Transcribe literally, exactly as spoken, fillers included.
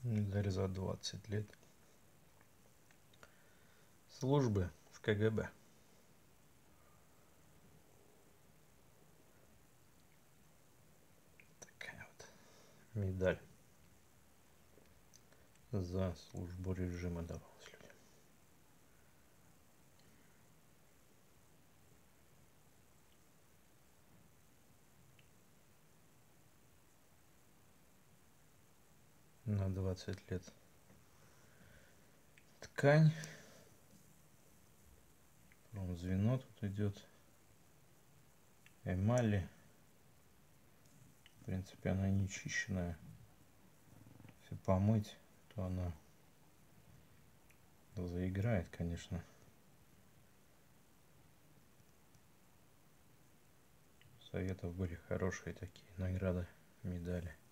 Медаль за двадцать лет службы в КГБ. Такая вот медаль за службу режима давалась людям. На двадцать лет ткань. Потом звено тут идет. Эмали. В принципе, она не чищенная. Если помыть, то она заиграет, конечно. Советов были хорошие такие награды, медали.